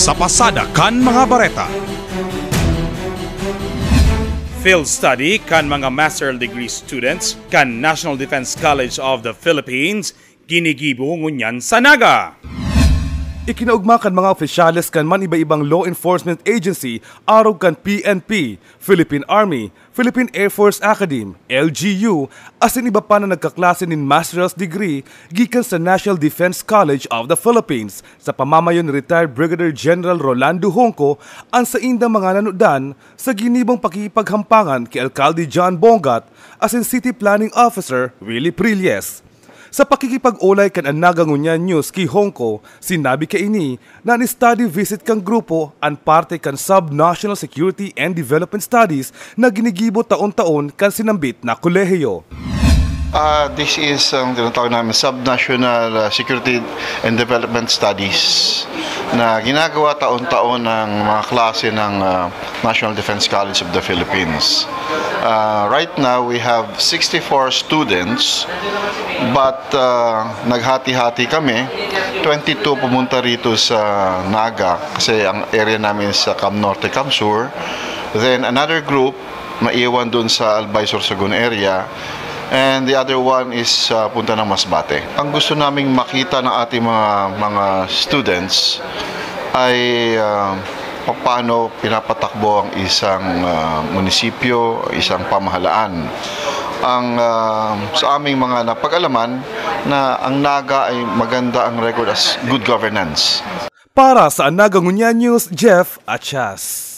sa pasada kan mga bareta. Field study kan mga master degree students kan National Defense College of the Philippines ginigibo ngunyan sa Naga. Ikinaugma kan mga opisyales kan man iba-ibang law enforcement agency arog kan PNP, Philippine Army, Philippine Air Force Academy, LGU, asin iba pa na nagkaklase nin master's degree gikan sa National Defense College of the Philippines sa pamamayon ni retired Brigadier General Rolando Honco ang sa indang mga nanudan sa ginibong pakikipaghampangan kay Alcalde John Bongat asin City Planning Officer Willie Prilles. Sa pakikipag-ulay kan Naga ngunyan news kay Honco, sinabi kay ini na ni-study visit kang grupo ang parte kan Sub-National Security and Development Studies na ginigibo taon-taon kan sinambit na kolehiyo. This is ang tinatawag namin Sub-National Security and Development Studies na ginagawa taon-taon ng mga klase ng National Defense College of the Philippines. Right now, we have 64 students but naghati-hati kami. 22 pumunta rito sa Naga kasi ang area namin sa Cam Norte, Cam Sur. Then another group maiwan dun sa Albay, Sorsogon area. And the other one is punta ng Masbate. Ang gusto naming makita ng ating mga students ay paano pinapatakbo ang isang munisipyo, isang pamahalaan. Sa aming mga napag-alaman na ang Naga ay maganda ang record as good governance. Para sa Naga Ngunyan News, Jeff Achas.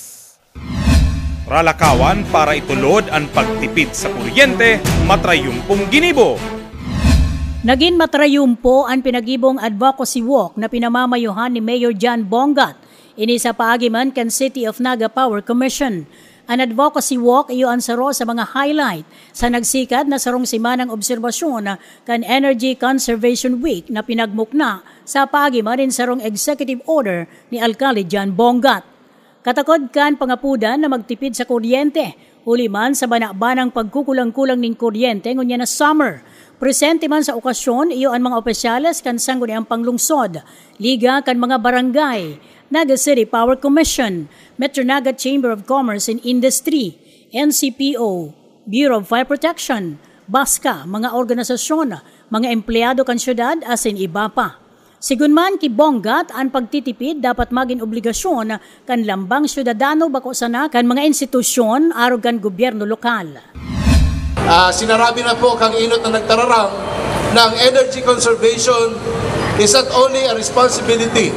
Ralakawan para itulod ang pagtipid sa kuryente, matrayumpong ginibo. Naging matrayumpo ang pinagibong advocacy walk na pinamamayuhan ni Mayor John Bongat ini sa paagiman kan City of Naga Power Commission. Ang advocacy walk iyo ang saro sa mga highlight sa nagsikad na sarong simanang obserbasyon kan Energy Conservation Week na pinagmukna sa paagiman rin sarong executive order ni Alcalde John Bongat. Katakod kan pangapudan na magtipid sa kuryente, huli man sa banabanang pagkukulang-kulang ning kuryente ngunya na summer. Presente man sa okasyon, iyo ang mga opisyales kan sangguniang panglungsod, liga kan mga barangay, Naga City Power Commission, Metro Naga Chamber of Commerce and Industry, NCPO, Bureau of Fire Protection, BASCA, mga organisasyon, mga empleyado kan syudad asin iba pa. Sigun man ki Bongat ang pagtitipid dapat maging obligasyon kan lambang syudadano bako sana kan mga institusyon arog kan gobyerno lokal. Sinarabi na po kang inot na nagtararang ng energy conservation is not only a responsibility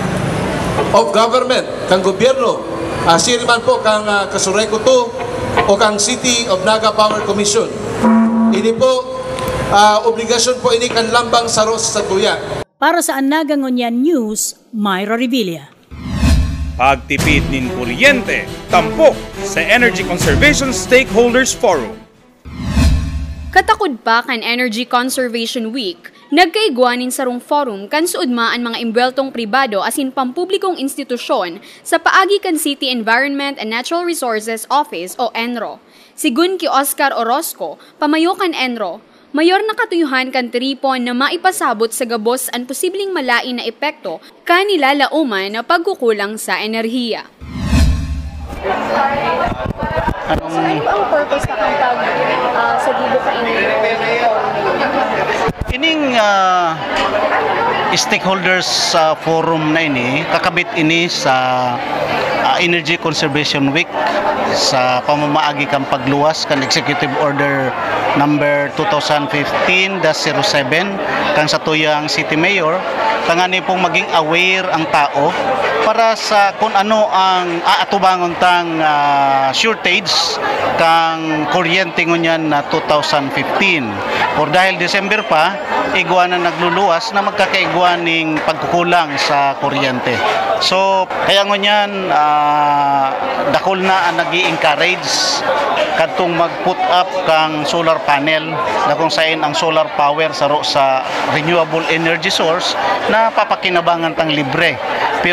of government, kang gobyerno, siri man po kang Kasureko 2 o kang City of Naga Power Commission. Ini po, obligasyon po ini kan lambang saros sa tuya. Para sa Naga Ngunyan News, Myra Revilla. Pagtipid nin kuryente, tampok sa Energy Conservation Stakeholders Forum. Katakod pa kan Energy Conservation Week, nagkaigwanin sarong forum kan suudma ang mga imbweltong pribado asin pampublikong institusyon sa paagi kan City Environment and Natural Resources Office o ENRO. Sigun ki Oscar Orozco, pamayo kan ENRO, mayor na katuyuhan kan tripon na maipasabot sa gabos ang posibleng malain na epekto kanila lauman na pagkukulang sa enerhiya. So, ano ang purpose na kang pag-sagibo sa inyo? Ining stakeholders forum na ini, kakabit ini sa Energy Conservation Week sa pamamaagi kang pagluwas kan Executive Order number 2015-07 kan sa tuyang City Mayor tangani pong maging aware ang tao para sa kung ano ang aatubangon tang shortage kang kuryente ngunyan na 2015 or dahil December pa igwa na nagluluwas na magkakaigwaning pagkukulang sa kuryente. So kaya ngunyan dakol na ang nag-i-encourage kadtong mag-put up kang solar panel na kung saan ang solar power sa renewable energy source na papakinabangan tang libre. Pero si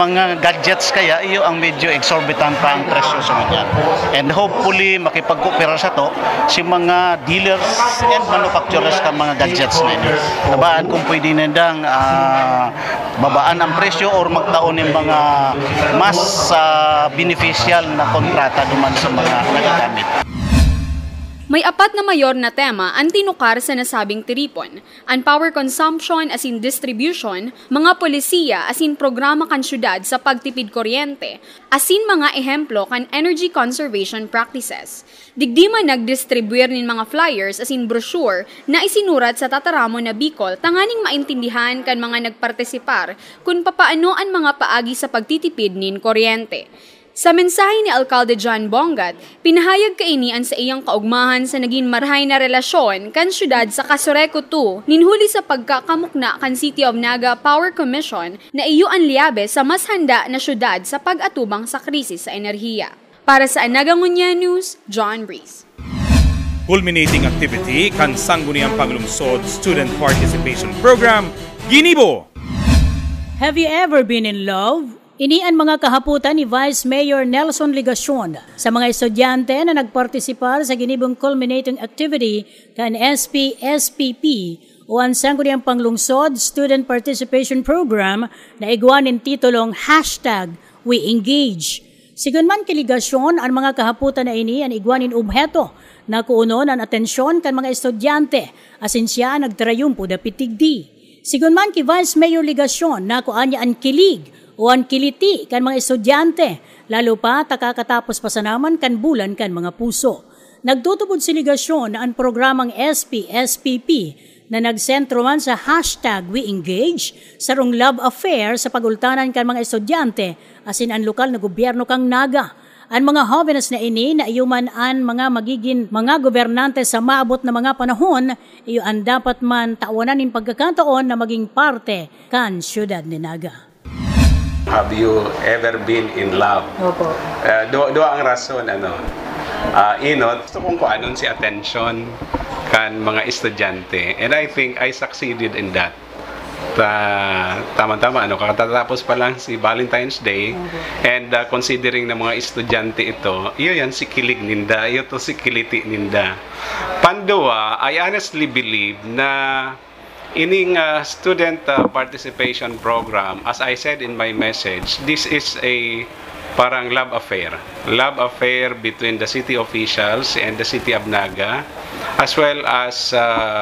mga gadgets kaya iyo ang medyo exorbitant pa ang presyo sa mga. And hopefully makipag-coopera sa to si mga dealers and manufacturers ng mga gadgets na ini. Tabaan kung pwede nindang babaan ang presyo or magtaon ng mga mas beneficial na kontrata duman sa mga nagagamit. May apat na mayor na tema ang tinukar sa nasabing tiripon. Ang power consumption as in distribution, mga polisiya as in programa kan syudad sa pagtipid kuryente, as in mga ehemplo kan energy conservation practices. Digdi man nagdistribuir nin mga flyers as in brochure na isinurat sa tataramo na Bicol tanganing maintindihan kan mga nagpartisipar kung papaano ang mga paagi sa pagtitipid nin kuryente. Sa mensahe ni Alcalde John Bongat, pinahayag kainian sa iyang kaugmahan sa naging marhay na relasyon kan syudad sa Casureco 2 ninhuli sa pagkakamukna kan City of Naga Power Commission na iyo ang liabe sa mas handa na syudad sa pag-atubang sa krisis sa enerhiya. Para sa Naga Ngunya News, John Breeze. Culminating activity kan Sangguniang Paglungsod Student Participation Program, Ginibo. Have you ever been in love? Ini ang mga kahaputan ni Vice Mayor Nelson Ligacion sa mga estudyante na nagpartisipar sa ginibong culminating activity kan SP-SPP o ang Sangguniang Panglungsod Student Participation Program na igwanin titulong #WeEngage. Sigun man kiligasyon ang mga kahaputan na ini ang igwanin obheto na kuunon ang atensyon kan mga estudyante asin siya nagtrayumpo da pitigdi. Sigun man ki Vice Mayor Ligacion na kuanya ang kilig o ang kiliti kan mga estudyante, lalo pa takakatapos pa sa naman kan bulan kan mga puso. Nagtutubod si Ligasyon na ang programang SP-SPP na nagsentro man sa #WeEngage sarong love affair sa pagultanan kan mga estudyante asin ang lokal na gobyerno kang Naga. Ang mga jóvenes na ini na iyuman ang mga magiging mga gobernante sa maabot na mga panahon, iyo ang dapat man tawanan ng pagkakataon na maging parte kan syudad ni Naga. Have you ever been in love? Opo. Doa ang rason, gusto kong kuanon si attention kan mga estudyante. And I think I succeeded in that. Tama-tama, kakatapos pa lang si Valentine's Day. And considering na mga estudyante ito, iyo yan si kilig ninda, iyo to si kiliti ninda. Panduwa, I honestly believe na ining student participation program, as I said in my message, this is a parang love affair. Love affair between the city officials and the city of Naga, as well as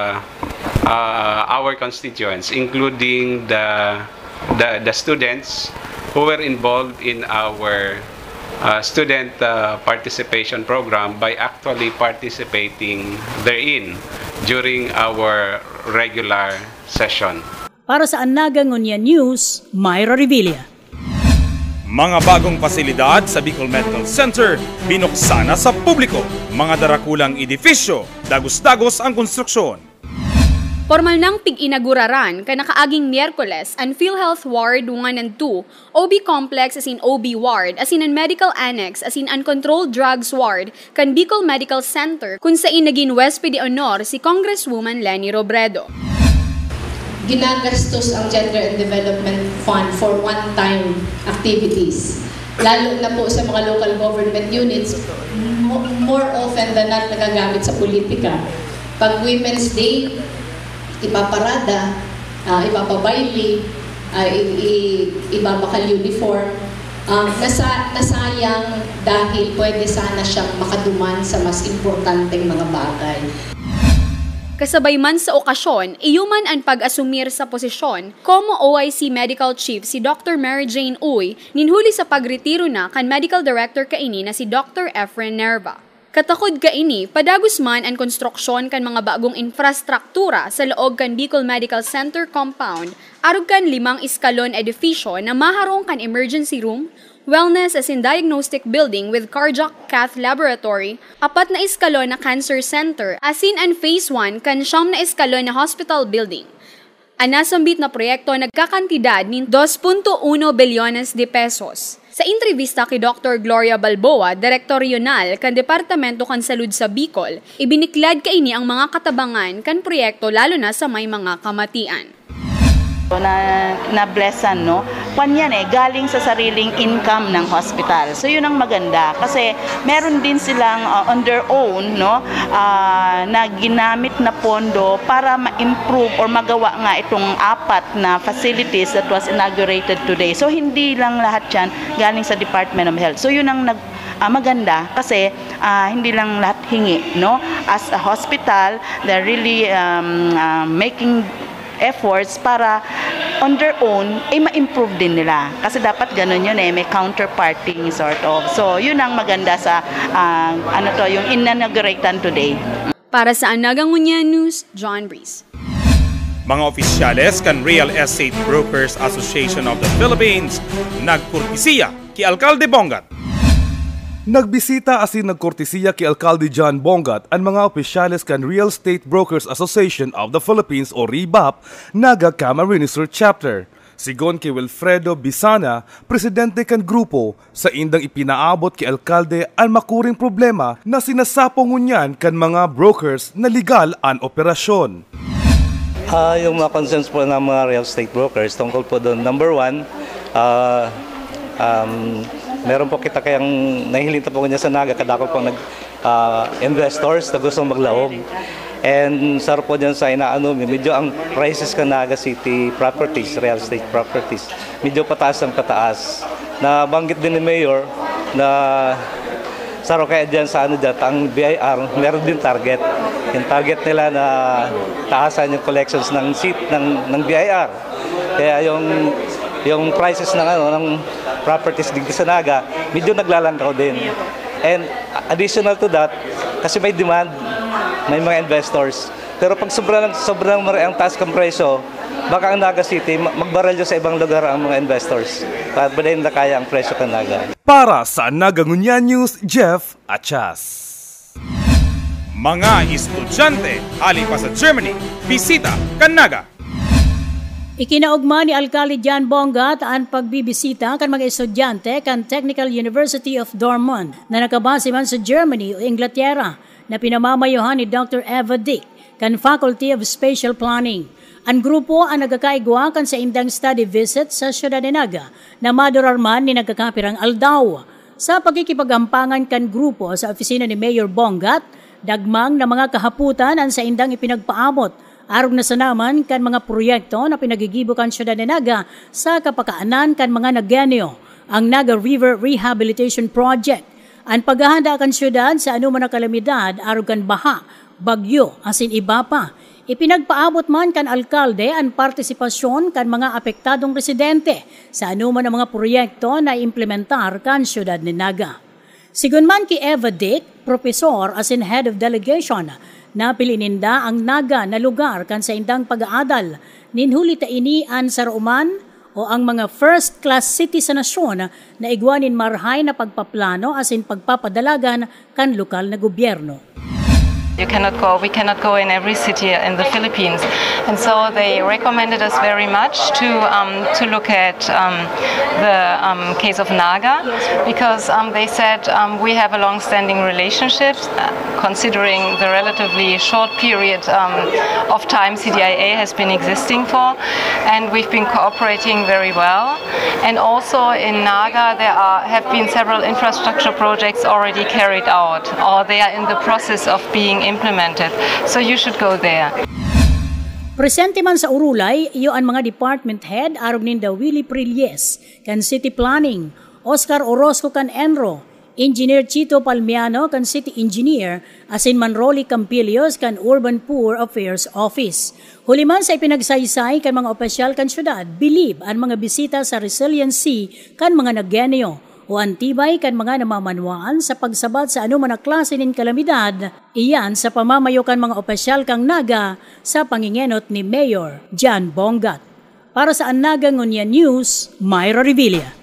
our constituents, including the students who were involved in our student participation program by actually participating therein during our regular session. Para sa Naga Ngunya News, Myra Revilla. Mga bagong pasilidad sa Bicol Medical Center, binuksana sa publiko. Mga darakulang edifisyo, dagos-dagos ang konstruksyon. Formal nang pig-inaguraran ka nakaaging Miyerkules ang PhilHealth Ward 1 and 2, OB Complex as in OB Ward, as in ang Medical Annex as in Uncontrolled Drugs Ward, kan Bicol Medical Center, kung saan naging Huésped de Honor si Congresswoman Leni Robredo. Ginagastos ang Gender and Development Fund for one-time activities. Lalo na po sa mga local government units, more often than not nagagamit sa politika. Pag Women's Day, ipaparada, ipapabayli, ibabakal uniform. Nasayang dahil pwede sana siyang makaduman sa mas importanteng mga bagay. Kasabay man sa okasyon, iyuman ang pag-asumir sa posisyon, como OIC Medical Chief si Dr. Mary Jane Uy, ninhuli sa pagretiro na kan Medical Director kaini na si Dr. Efren Nerva. Katakod kaini, padagos man ang konstruksyon kan mga bagong infrastruktura sa loob kan Bicol Medical Center compound, arog kan 5 iskalon edifisyo na maharong kan emergency room, wellness as in diagnostic building with cardiac cath laboratory, 4 na iskalon na cancer center, as in ang phase 1 kan 9 na iskalon na hospital building. Ang nasambit na proyekto nagkakantidad ng 2.1 bilyones de pesos. Sa entrevista kay Dr. Gloria Balboa, Direktor Regional kan Departamento kan Salud sa Bicol, ibiniklad kaini ang mga katabangan kan proyekto lalo na sa may mga kamatian. na blessan, no? Yan galing sa sariling income ng hospital. So yun ang maganda kasi meron din silang on their own, no, na ginamit na pondo para ma-improve or magawa nga itong 4 na facilities that was inaugurated today. So hindi lang lahat yan galing sa Department of Health. So yun ang maganda kasi hindi lang lahat hingi, no? As a hospital, they're really making efforts para on their own ma-improve din nila. Kasi dapat ganun yun may counterparting sort of. So yun ang maganda sa yung inauguratan today. Para sa Anaga Ngunya News, John Breeze. Mga opisyales kan Real Estate Brokers Association of the Philippines nagkurtisiya ki Alcalde Bongat. Nagbisita asin nagkortesiya kay Alcalde John Bongat ang mga opisyales kan Real Estate Brokers Association of the Philippines o REBAP Naga Camarines Sur Chapter. Sigon kay Wilfredo Bisana, presidente kan grupo, sa indang ipinaabot kay Alcalde ang makuring problema na sinasapong ngunyan kan mga brokers na legal ang operasyon. Yung mga concerns po ng mga real estate brokers tungkol po doon, number 1, meron po kita kayang nahihilinta po niya sa Naga kadako po investors na gustong maglaog. And saro po dyan sa medyo ang prices ka Naga City properties, real estate properties, medyo pataas ang pataas. Nabanggit din ni Mayor na saro kaya dyan sa ang BIR, meron din target. Yung target nila na taasan yung collections ng BIR. Kaya yung prices ng properties din sa Naga, medyo naglalangkaw din. And additional to that, kasi may demand, may mga investors. Pero pag sobrang ang taas ng presyo, baka ang Naga City, magbaralyo sa ibang lugar ang mga investors. Para ba na kaya ang presyo ng Naga. Para sa Anaga Ngunya News, Jeff Achas. Mga estudyante ali pa sa Germany, bisita kan Naga. Ikinaugma ni Alcalde John Bongat ang pagbibisita kan mga estudyante kan Technical University of Dortmund na nakabase man sa Germany o Inglaterra na pinamamayuhan ni Dr. Eva Dick kan Faculty of Spatial Planning. Ang grupo ang nagkakaigwa kan sa indang study visit sa Ciudad de Naga na madurarman ni nagkakapirang aldaw. Sa pagkikipagampangan kan grupo sa opisina ni Mayor Bongat, dagmang na mga kahaputan ang sa indang ipinagpaabot arog na sanaman kan mga proyekto na pinagigibo kan Ciudad de Naga sa kapakaanan kan mga nagyanyo, ang Naga River Rehabilitation Project. Ang paghahanda kan syudad sa anuman na kalamidad arog kan baha, bagyo, asin iba pa. Ipinagpaabot man kan alkalde ang partisipasyon kan mga apektadong residente sa anuman na mga proyekto na implementar kan Ciudad de Naga. Sigun man ki Eva Dick, professor asin head of delegation, napilininda ang Naga na lugar kan sa indang pag-aadal, ninhuli ta ini an saruman o ang mga first-class city sa nasyon na igwanin marhay na pagpaplano asin pagpapadalagan kan lokal na gobyerno. We cannot go in every city in the Philippines, and so they recommended us very much to look at the case of Naga, because they said we have a long-standing relationship, considering the relatively short period of time CDIA has been existing for, and we've been cooperating very well. And also in Naga there have been several infrastructure projects already carried out, or they are in the process of being implemented. So you should go there. Presente man sa Urulay, iyo ang mga department head arog ninda Willie Prilles kan City Planning, Oscar Orozco kan Enro, Engineer Chito Palmiano kan City Engineer, asin Manroli Campilios kan Urban Poor Affairs Office. Huliman sa ipinagsaysay kan mga opisyal kan syudad, bilib ang mga bisita sa resiliency kan mga nagyanyo o antibay kan mga namamanwaan sa pagsabat sa anuman na klase nin kalamidad, iyan sa pamamayo kan mga opisyal kang Naga sa pangingenot ni Mayor John Bongat. Para sa Anaga Ngunya News, Myra Revilla.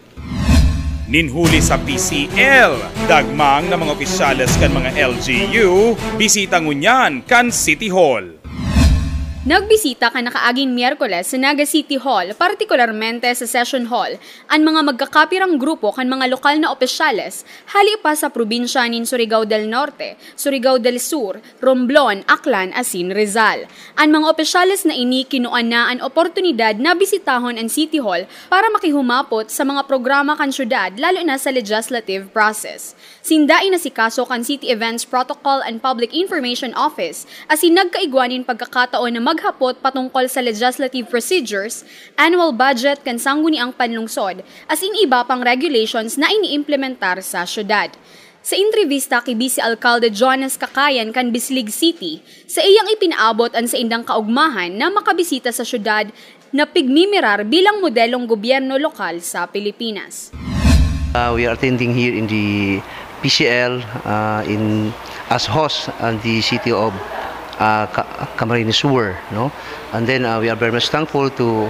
Ninhuli sa PCL, dagmang na mga opisyales kan mga LGU, bisita ngunyan kan City Hall. Nagbisita ka nakaaging Miyerkules sa Naga City Hall, partikularmente sa Session Hall, ang mga magkakapirang grupo kan mga lokal na opisyales, hali pa sa probinsya nin Surigao del Norte, Surigao del Sur, Romblon, Aklan, asin Rizal. Ang mga opisyales na ini kinuan na ang oportunidad na bisitahon ang City Hall para makihumapot sa mga programa kan syudad, lalo na sa legislative process. Sindain na si kaso kan City Events Protocol and Public Information Office, asin nagkaigwanin pagkakataon na maghapot patungkol sa legislative procedures, annual budget kan sangguniang panlungsod, as in iba pang regulations na iniimplementar sa syudad. Sa entrevista kay Vice Alcalde Jonas Cakayan kan Bislig City, sa iyang ipinaabot ang sa indang kaugmahan na makabisita sa syudad na pigmimirar bilang modelong gobyerno lokal sa Pilipinas. We are attending here in the PCL as host in the city of Camarines Sur, no? And then we are very much thankful to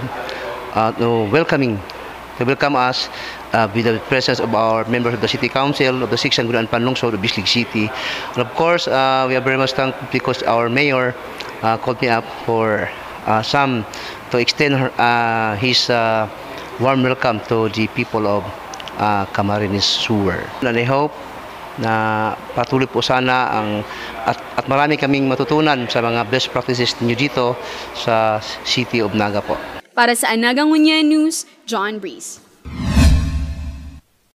welcome us with the presence of our members of the City Council of the 6th Sangguniang Panlungsod of Bislig City. And of course, we are very much thankful because our mayor called me up for to extend his warm welcome to the people of Camarines Sur. And I hope na patuloy po sana at marami kaming matutunan sa mga best practices niyo dito sa City of Naga po. Para sa Anaga Nguyen News, John Breeze.